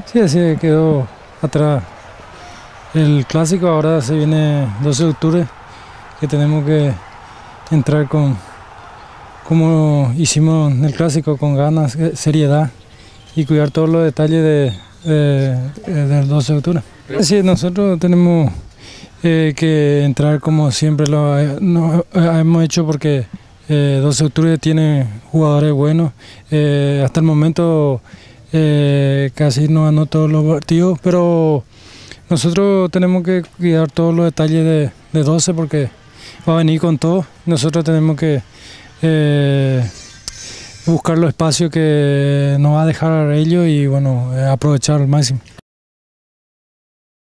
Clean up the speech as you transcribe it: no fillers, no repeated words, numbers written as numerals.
Sí, así quedó atrás el clásico. Ahora se viene 12 de octubre, que tenemos que entrar como hicimos en el clásico, con ganas, seriedad y cuidar todos los detalles del 12 de octubre. Sí, nosotros tenemos que entrar como siempre no, hemos hecho, porque 12 de octubre tiene jugadores buenos. Hasta el momento casi no ganó todos los partidos, pero nosotros tenemos que cuidar todos los detalles de 12, porque va a venir con todo. Nosotros tenemos que buscar los espacios que nos va a dejar ellos y bueno, aprovechar al máximo.